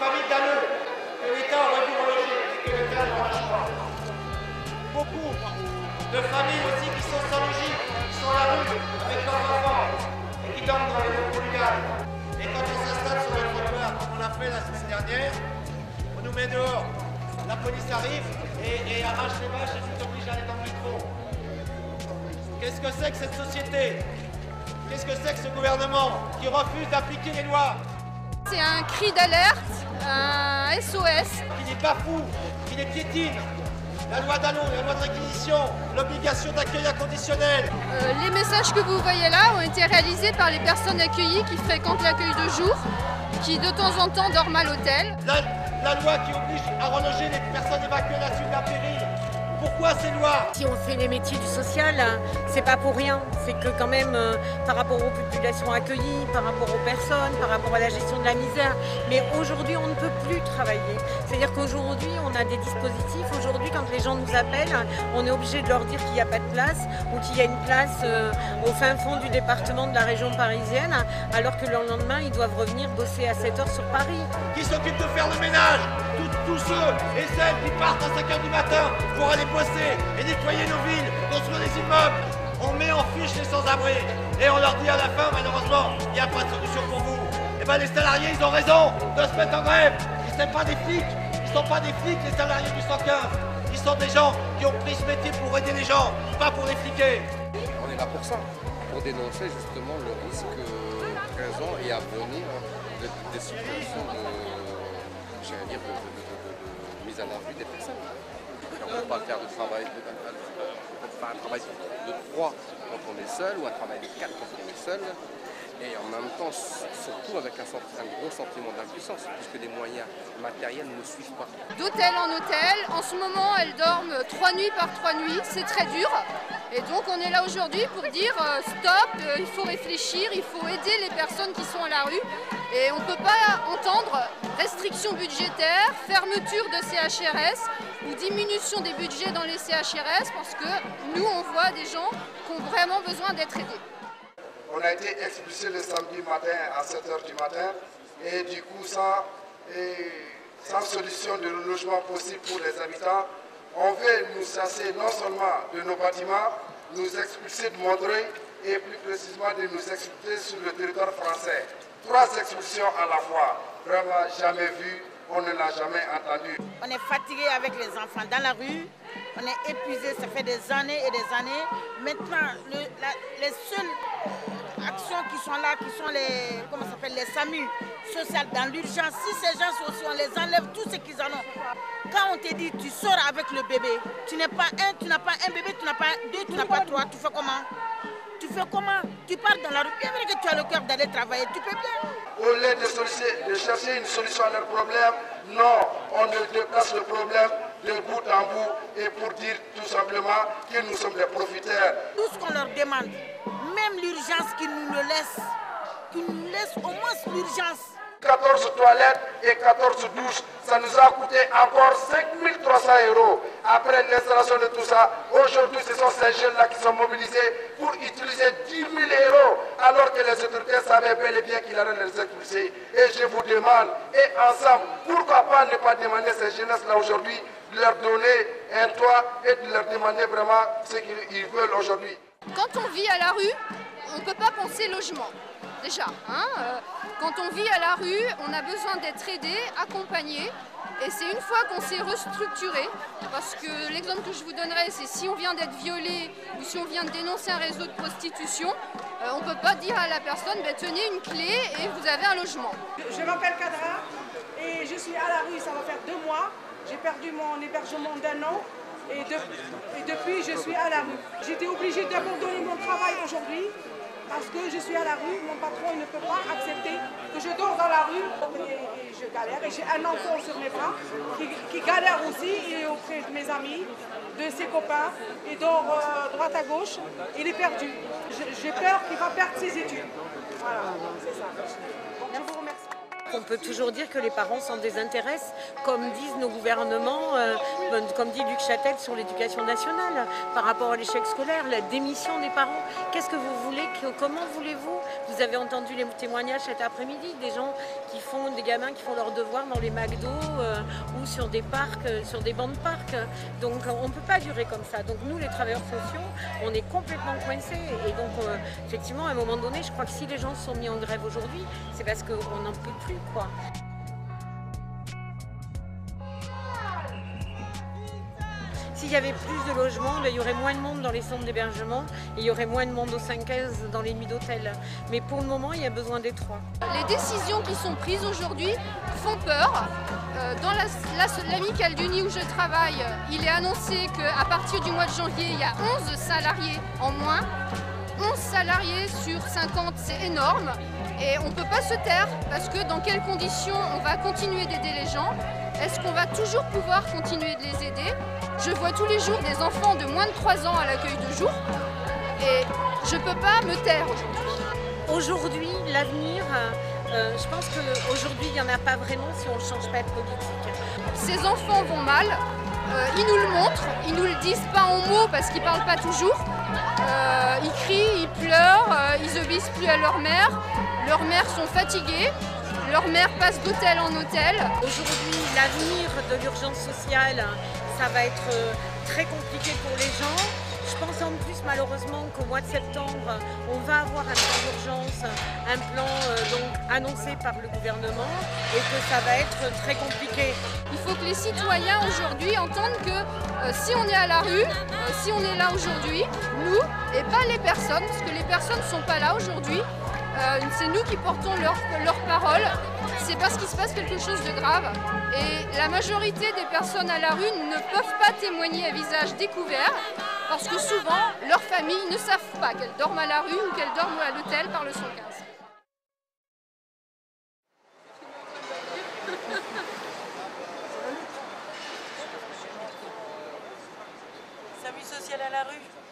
familles d'Alleux que l'État aurait dû reloger et que l'État ne relâche pas. Beaucoup de familles aussi qui sont sans logis, qui sont à la rue avec leurs enfants et qui dorment dans les locaux légaux. Et quand on s'installe sur le trottoir, comme on l'a fait la semaine dernière, on nous met dehors. La police arrive et arrache les vaches et nous oblige à aller dans le métro. Qu'est-ce que c'est que cette société? Qu'est-ce que c'est que ce gouvernement qui refuse d'appliquer les lois? C'est un cri d'alerte, un SOS. Qui n'est pas fou, qui les piétine. La loi d'Allons, la loi de réquisition, l'obligation d'accueil inconditionnel. Les messages que vous voyez là ont été réalisés par les personnes accueillies qui fréquentent l'accueil de jour, qui de temps en temps dorment à l'hôtel. La loi qui oblige à reloger les personnes évacuées à la suite d'un péril. Pourquoi ces lois? Si on fait les métiers du social, c'est pas pour rien. C'est que quand même, par rapport aux populations accueillies, par rapport aux personnes, par rapport à la gestion de la misère. Mais aujourd'hui, on ne peut plus travailler. C'est-à-dire qu'aujourd'hui, on a des dispositifs. Aujourd'hui, quand les gens nous appellent, on est obligé de leur dire qu'il n'y a pas de place ou qu'il y a une place au fin fond du département de la région parisienne, alors que le lendemain, ils doivent revenir bosser à 7 heures sur Paris. Qui s'occupe de faire le ménage? Tous ceux et celles qui partent à 5 heures du matin pour aller bosser et nettoyer nos villes, construire des immeubles. On met en fiche les sans-abri et on leur dit à la fin, malheureusement, il n'y a pas de solution pour vous. Et bien les salariés, ils ont raison de se mettre en grève. Ils ne sont pas des flics, ils ne sont pas des flics, les salariés du 115. Ils sont des gens qui ont pris ce métier pour aider les gens, pas pour les fliquer. On est là pour ça, pour dénoncer justement le risque présent et à venir des situations de mise à la rue des personnes. On ne peut pas faire un travail de 3 quand on est seul ou un travail de 4 quand on est seul. Et en même temps, surtout avec un gros sentiment d'impuissance, puisque les moyens matériels ne suivent pas. D'hôtel en hôtel, en ce moment elles dorment 3 nuits par 3 nuits, c'est très dur. Et donc on est là aujourd'hui pour dire stop, il faut réfléchir, il faut aider les personnes qui sont à la rue. Et on ne peut pas entendre restrictions budgétaires, fermeture de CHRS ou diminution des budgets dans les CHRS parce que nous on voit des gens qui ont vraiment besoin d'être aidés. On a été expulsé le samedi matin à 7 h du matin et du coup sans solution de relogement possible pour les habitants, on veut nous chasser non seulement de nos bâtiments, nous expulser de Montreuil et plus précisément de nous expulser sur le territoire français. 3 expulsions à la fois, vraiment jamais vu, on ne l'a jamais entendu. On est fatigué avec les enfants dans la rue, on est épuisé, ça fait des années et des années. Maintenant, les seules actions qui sont là, qui sont les SAMU sociales dans l'urgence, si ces gens sont aussi, on les enlève tout ce qu'ils en ont. Quand on te dit tu sors avec le bébé, tu n'as pas un bébé, tu n'as pas 2, tu n'as pas 3, tu fais comment? Tu fais comment? Tu pars dans la rue, bien vrai que tu as le cœur d'aller travailler, tu peux bien. Au lieu de chercher une solution à leurs problèmes, non, on déplace le problème de bout en bout et pour dire tout simplement que nous sommes des profiteurs. Tout ce qu'on leur demande, même l'urgence qu'ils nous le laissent, qu'ils nous laissent au moins l'urgence. 14 toilettes et 14 douches, ça nous a coûté encore 5 300 €. Après l'installation de tout ça, aujourd'hui ce sont ces jeunes-là qui sont mobilisés pour utiliser 10 000 €, alors que les autorités savaient bel et bien qu'il allait les expulser. Et je vous demande, et ensemble, pourquoi pas ne pas demander à ces jeunesses-là aujourd'hui, de leur donner un toit et de leur demander vraiment ce qu'ils veulent aujourd'hui. Quand on vit à la rue, on ne peut pas penser logement. Déjà, quand on vit à la rue, on a besoin d'être aidé, accompagné. Et c'est une fois qu'on s'est restructuré, parce que l'exemple que je vous donnerai, c'est si on vient d'être violé ou si on vient de dénoncer un réseau de prostitution, on ne peut pas dire à la personne, tenez une clé et vous avez un logement. Je m'appelle Kadra et je suis à la rue, ça va faire 2 mois. J'ai perdu mon hébergement d'1 an et depuis je suis à la rue. J'étais obligée d'abandonner mon travail aujourd'hui. Parce que je suis à la rue, mon patron il ne peut pas accepter que je dors dans la rue et je galère. Et j'ai un enfant sur mes bras qui galère aussi, il est auprès de mes amis, de ses copains, il dort droite à gauche, il est perdu. J'ai peur qu'il va perdre ses études. Voilà, c'est ça. Je vous remercie. qu'on peut toujours dire que les parents s'en désintéressent, comme disent nos gouvernements, comme dit Luc Châtel sur l'éducation nationale, par rapport à l'échec scolaire, la démission des parents. Qu'est-ce que vous voulez, comment voulez-vous? Vous avez entendu les témoignages cet après-midi, des gens des gamins qui font leurs devoirs dans les McDo ou sur des parcs, sur des bancs de parc. Donc on ne peut pas durer comme ça. Donc nous, les travailleurs sociaux, on est complètement coincés. Et donc effectivement, à un moment donné, je crois que si les gens se sont mis en grève aujourd'hui, c'est parce qu'on n'en peut plus, quoi. S'il y avait plus de logements, il y aurait moins de monde dans les centres d'hébergement et il y aurait moins de monde au 5-15 dans les nuits d'hôtel. Mais pour le moment, il y a besoin des trois. Les décisions qui sont prises aujourd'hui font peur. Dans l'amicale du nid où je travaille, il est annoncé qu'à partir du mois de janvier, il y a 11 salariés en moins. 11 salariés sur 50, c'est énorme. Et on ne peut pas se taire parce que dans quelles conditions on va continuer d'aider les gens? Est-ce qu'on va toujours pouvoir continuer de les aider? Je vois tous les jours des enfants de moins de 3 ans à l'accueil de jour et je ne peux pas me taire aujourd'hui. Aujourd'hui, l'avenir, je pense qu'aujourd'hui, il n'y en a pas vraiment si on ne change pas de politique. Ces enfants vont mal, ils nous le montrent, ils ne nous le disent pas en mots parce qu'ils ne parlent pas toujours. Ils crient, ils pleurent, ils obéissent plus à leur mère. Leurs mères sont fatiguées, leurs mères passent d'hôtel en hôtel. Aujourd'hui, l'avenir de l'urgence sociale, ça va être très compliqué pour les gens. Je pense en plus malheureusement qu'au mois de septembre, on va avoir un plan d'urgence, un plan annoncé par le gouvernement et que ça va être très compliqué. Il faut que les citoyens aujourd'hui entendent que si on est à la rue, si on est là aujourd'hui, nous et pas les personnes, parce que les personnes ne sont pas là aujourd'hui, c'est nous qui portons leur parole, c'est parce qu'il se passe quelque chose de grave. Et la majorité des personnes à la rue ne peuvent pas témoigner à visage découvert parce que souvent, leurs familles ne savent pas qu'elles dorment à la rue ou qu'elles dorment à l'hôtel par le 115. SAMU social à la rue.